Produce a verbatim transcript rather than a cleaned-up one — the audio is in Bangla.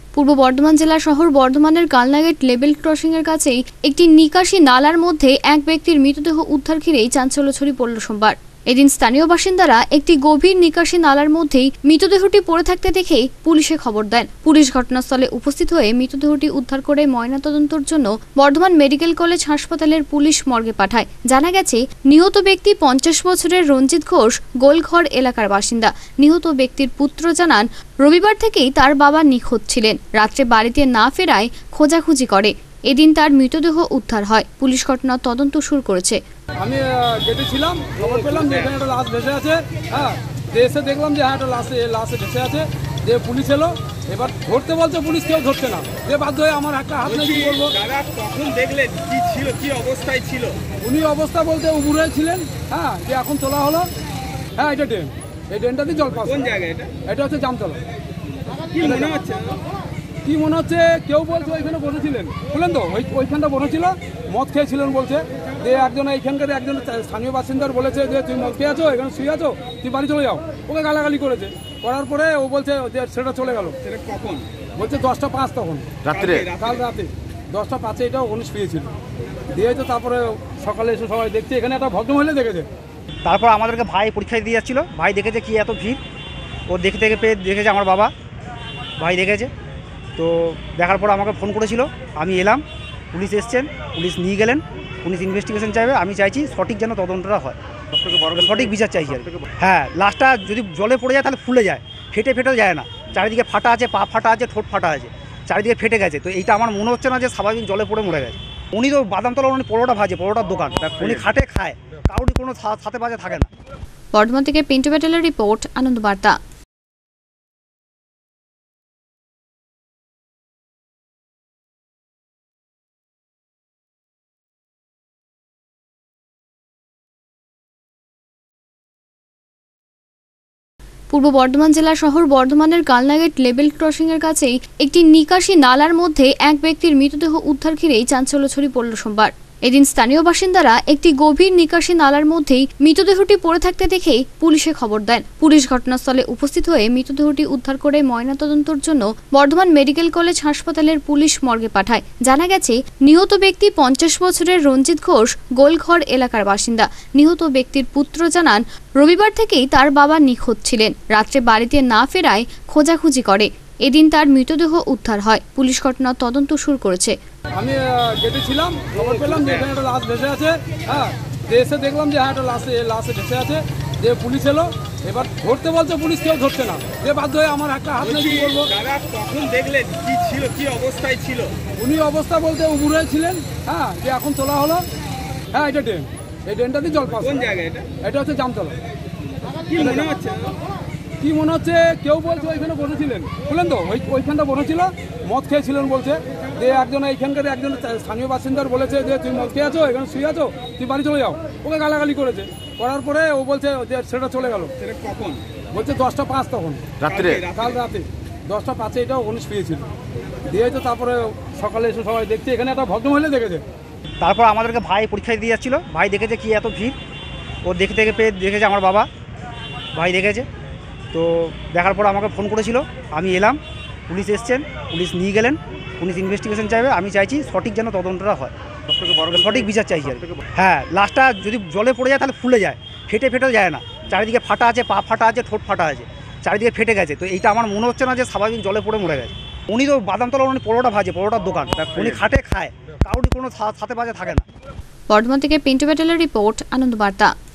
পূর্ব বর্ধমান জেলা শহর বর্ধমানের কালনাগেট লেভেল ক্রসিং এর কাছেই একটি নিকাশি নালার মধ্যে এক ব্যক্তির মৃতদেহ উদ্ধার ঘিরেই চাঞ্চল্য ছড়িয়ে পড়ল সোমবার। এদিন স্থানীয় বাসিন্দারা একটি গভীর নিকাশি নালার মধ্যেই মৃতদেহটি পড়ে থাকতে দেখে পুলিশে খবর দেন। পুলিশ ঘটনাস্থলে উপস্থিত হয়ে মৃতদেহটি উদ্ধার করে ময়নাতদন্তের জন্য বর্ধমান মেডিকেল কলেজ হাসপাতালের পুলিশ মর্গে পাঠায়। জানা গেছে, নিহত ব্যক্তি পঞ্চাশ বছরের রঞ্জিত ঘোষ গোলঘর এলাকার বাসিন্দা। নিহত ব্যক্তির পুত্র জানান, রবিবার থেকেই তার বাবা নিখোঁজ ছিলেন। রাত্রে বাড়িতে না ফেরায় খোঁজাখুঁজি করে এদিন তার মৃতদেহ উদ্ধার হয়। পুলিশ ঘটনার তদন্ত শুরু করেছে। আমি গেটে ছিলাম, খবর পেলাম যে এখানে একটা লাশ ভেসে আছে। হ্যাঁ, এসে দেখলাম যে হ্যাঁ একটা লাশ লাশে ভেসে আছে। যে পুলিশ এলো, এবার ধরতে বলছে, পুলিশ কেউ ধরছে না। যে বাধ্য হয়ে আমার একটা হাত নেই, কি বলবো। কখন দেখলেন কি ছিল, কি অবস্থায় ছিল? উনি অবস্থা বলতে উবুরে ছিলেন। হ্যাঁ, যে এখন তোলা হলো। হ্যাঁ, এটা ড্রেন, এই ড্রেনটাতে জল পাস। কোন জায়গায় এটা? এটা হচ্ছে জামতলা। কি মনে হচ্ছে? কি মনে হচ্ছে, কেউ বলছে ওইখানে বসেছিলেন, বুঝলেন তো, ওই ওইখানটা বসেছিল, মদ খেয়েছিলেন বলছে। যে একজন এইখানকার একজন স্থানীয় বাসিন্দার বলেছে যে তুই মদ খেয়ে আছো, এখানে শুয়ে আছো, তুই বাড়ি চলে যাও। ওকে গালাগালি করেছে। করার পরে ও বলছে যে সেটা চলে গেল। সেটা কখন? বলছে দশটা পাঁচ তখন রাত্রে, কাল রাতে দশটা পাঁচে এটা উনিশ পেয়েছিল। দিয়ে তো তারপরে সকালে এসে সবাই দেখছে এখানে একটা ভদ্রমহিলা দেখেছে। তারপর আমাদেরকে ভাই পরীক্ষা দিয়ে যাচ্ছিল, ভাই দেখেছে কি এত ভিড়, ও দেখে দেখে পেয়ে দেখেছে আমার বাবা, ভাই দেখেছে। তো দেখার পর আমাকে ফোন করেছিল, আমি এলাম, পুলিশ এসছেন, পুলিশ নিয়ে গেলেন, পুলিশ ইনভেস্টিগেশন চাইবে। আমি চাইছি সঠিক যেন তদন্তটা হয়, সঠিক বিচার চাইছি আর। হ্যাঁ, লাশটা যদি জলে পড়ে যায় তাহলে ফুলে যায়, ফেটে ফেটে যায় না। চারিদিকে ফাটা আছে, পা ফাটা আছে, ঠোঁট ফাটা আছে, চারিদিকে ফেটে গেছে। তো এইটা আমার মনে হচ্ছে না যে স্বাভাবিক জলে পড়ে মরে গেছে। উনি তো বাদামতলা, উনি পরোটা ভাজে, পরোটার দোকান, উনি খাটে খায়, কারোরই কোনো সাথে বাজে থাকে না। বর্ধমান থেকে পিন্টু প্যাটেলের রিপোর্ট, আনন্দ বার্তা। পূর্ব বর্ধমান জেলা শহর বর্ধমানের কালনাগেট লেভেল ক্রসিং এর কাছেই একটি নিকাশি নালার মধ্যে এক ব্যক্তির মৃতদেহ উদ্ধার ঘিরেই চাঞ্চল্য ছড়িয়ে পড়ল সোমবার। এদিন স্থানীয় বাসিন্দারা একটি গভীর নিকাশি নালার মধ্যেই মৃতদেহটি পড়ে থাকতে দেখে পুলিশে খবর দেন। পুলিশ ঘটনাস্থলে উপস্থিত হয়ে মৃতদেহটি উদ্ধার করে ময়নাতদন্তের জন্য বর্ধমান মেডিকেল কলেজ হাসপাতালের পুলিশ মর্গে পাঠায়। জানা গেছে, নিহত ব্যক্তি পঞ্চাশ বছরের রঞ্জিত ঘোষ গোলঘর এলাকার বাসিন্দা। নিহত ব্যক্তির পুত্র জানান, রবিবার থেকেই তার বাবা নিখোঁজ ছিলেন। রাত্রে বাড়িতে না ফেরায় খোঁজাখুঁজি করে এদিন তার মৃতদেহ উদ্ধার হয়। পুলিশ ঘটনার তদন্ত শুরু করেছে। আমি গেটে ছিলাম, খবর পেলাম যে এখানে একটা লাশ ভেসে আছে। হ্যাঁ, এসে দেখলাম যে হ্যাঁ একটা লাশে লাশে ভেসে আছে। যে পুলিশ এলো, এবার ধরতে বলছে, পুলিশ কেউ ধরছে না। যে বাধ্য হয়ে আমার একটা হাত নেই, কি বলবো। কখন দেখলেন কি ছিল, কি অবস্থায় ছিল? উনি অবস্থা বলতে উবুরে ছিলেন। হ্যাঁ, যে এখন তোলা হলো। হ্যাঁ, এটা ড্রেন, এই ড্রেনটাতে জল পাস। কোন জায়গায় এটা? এটা হচ্ছে জামতলা। কি মনে হচ্ছে? কি মনে হচ্ছে, কেউ বলছে ওইখানে বসেছিলেন, বুঝলেন তো, ওই ওইখানটা বসেছিল, মদ খেয়েছিলেন বলছে। যে একজন এইখানকার একজন স্থানীয় বাসিন্দার বলেছে যে তুই মদ খেয়ে আছো, এখানে শুয়ে আছো, তুই বাড়ি চলে যাও। ওকে গালাগালি করেছে। করার পরে ও বলছে যে সেটা চলে গেল। সেটা কখন? বলছে দশটা পাঁচ তখন রাত্রে, কাল রাতে দশটা পাঁচে এটা উনিশ পেয়েছিল। দিয়ে তো তারপরে সকালে এসে সবাই দেখছে এখানে একটা ভদ্রমহিলা দেখেছে। তারপর আমাদেরকে ভাই পরীক্ষা দিয়ে যাচ্ছিল, ভাই দেখেছে কি এত ভিড়, ও দেখে দেখে পেয়ে দেখেছে আমার বাবা, ভাই দেখেছে। তো দেখার পর আমাকে ফোন করেছিল, আমি এলাম, পুলিশ এসছেন, পুলিশ নিয়ে গেলেন, পুলিশ ইনভেস্টিগেশন চাইবে। আমি চাইছি সঠিক যেন তদন্তটা হয়, সঠিক বিচার চাইছি আর। হ্যাঁ, লাশটা যদি জলে পড়ে যায় তাহলে ফুলে যায়, ফেটে ফেটে যায় না। চারিদিকে ফাটা আছে, পা ফাটা আছে, ঠোঁট ফাটা আছে, চারিদিকে ফেটে গেছে। তো এইটা আমার মনে হচ্ছে না যে স্বাভাবিক জলে পড়ে মরে গেছে। উনি তো বাদামতলা, উনি পরোটা ভাজে, পরোটার দোকান, উনি খাটে খায়, কারোরই কোনো সাথে বাজে থাকে না। বর্ধমান থেকে পিন্টু প্যাটেলের রিপোর্ট, আনন্দ বার্তা।